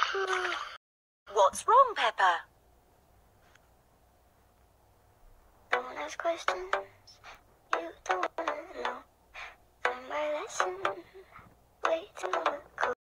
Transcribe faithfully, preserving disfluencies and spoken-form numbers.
What's wrong, Peppa? Don't ask questions you don't wanna know.